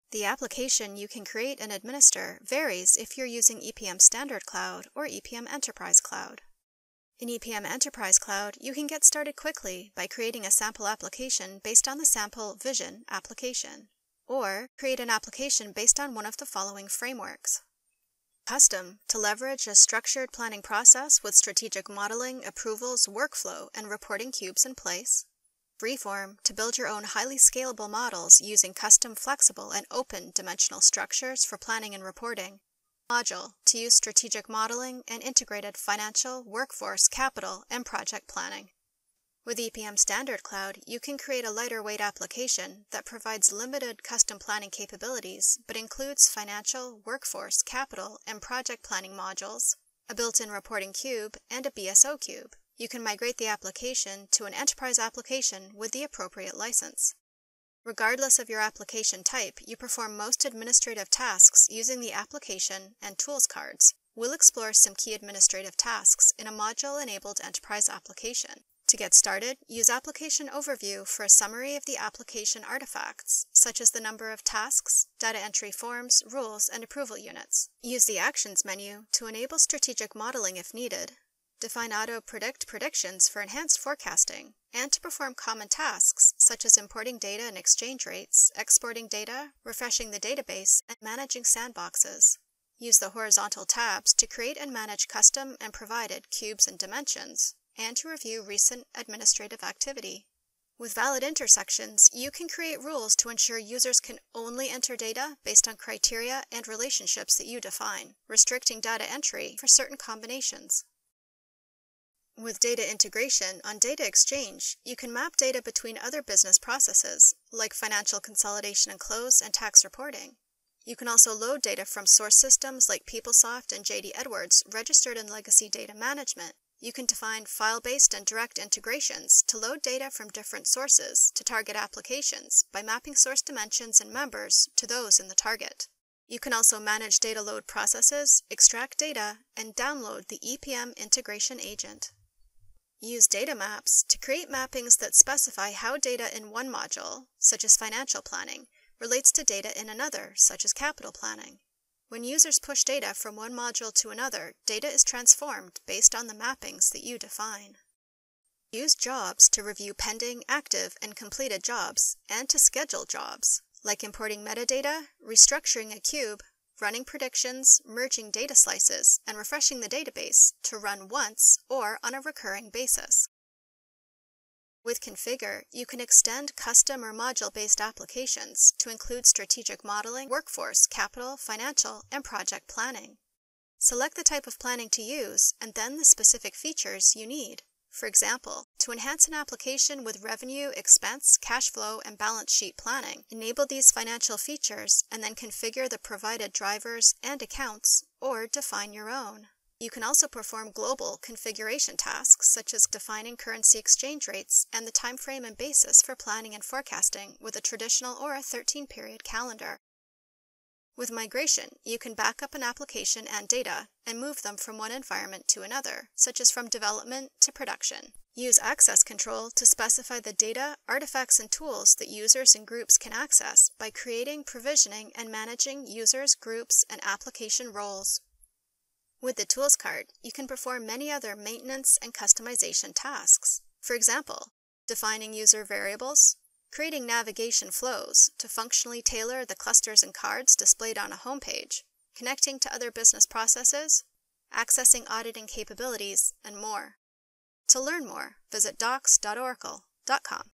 The application you can create and administer varies if you're using EPM Standard Cloud or EPM Enterprise Cloud. In EPM Enterprise Cloud, you can get started quickly by creating a sample application based on the sample Vision application, or create an application based on one of the following frameworks. Custom, to leverage a structured planning process with strategic modeling, approvals, workflow, and reporting cubes in place. Freeform, to build your own highly scalable models using custom, flexible, and open dimensional structures for planning and reporting. Module, to use strategic modeling and integrated financial, workforce, capital, and project planning. With EPM Standard Cloud, you can create a lighter weight application that provides limited custom planning capabilities but includes financial, workforce, capital, and project planning modules, a built-in reporting cube, and a BSO cube. You can migrate the application to an enterprise application with the appropriate license. Regardless of your application type, you perform most administrative tasks using the application and tools cards. We'll explore some key administrative tasks in a module-enabled enterprise application. To get started, use Application Overview for a summary of the application artifacts, such as the number of tasks, data entry forms, rules, and approval units. Use the Actions menu to enable strategic modeling if needed. Define auto-predict predictions for enhanced forecasting, and to perform common tasks such as importing data and exchange rates, exporting data, refreshing the database, and managing sandboxes. Use the horizontal tabs to create and manage custom and provided cubes and dimensions, and to review recent administrative activity. With valid intersections, you can create rules to ensure users can only enter data based on criteria and relationships that you define, restricting data entry for certain combinations. With data integration on Data Exchange, you can map data between other business processes, like financial consolidation and close and tax reporting. You can also load data from source systems like PeopleSoft and JD Edwards registered in legacy data management. You can define file-based and direct integrations to load data from different sources to target applications by mapping source dimensions and members to those in the target. You can also manage data load processes, extract data, and download the EPM integration agent. Use data maps to create mappings that specify how data in one module, such as financial planning, relates to data in another, such as capital planning. When users push data from one module to another, data is transformed based on the mappings that you define. Use jobs to review pending, active, and completed jobs, and to schedule jobs, like importing metadata, restructuring a cube, running predictions, merging data slices, and refreshing the database to run once or on a recurring basis. With Configure, you can extend custom or module-based applications to include strategic modeling, workforce, capital, financial, and project planning. Select the type of planning to use and then the specific features you need. For example, to enhance an application with revenue, expense, cash flow, and balance sheet planning, enable these financial features and then configure the provided drivers and accounts, or define your own. You can also perform global configuration tasks such as defining currency exchange rates and the time frame and basis for planning and forecasting with a traditional or a 13-period calendar. With migration, you can back up an application and data and move them from one environment to another, such as from development to production. Use access control to specify the data, artifacts, and tools that users and groups can access by creating, provisioning, and managing users, groups, and application roles. With the Tools card, you can perform many other maintenance and customization tasks. For example, defining user variables, creating navigation flows to functionally tailor the clusters and cards displayed on a homepage, connecting to other business processes, accessing auditing capabilities, and more. To learn more, visit docs.oracle.com.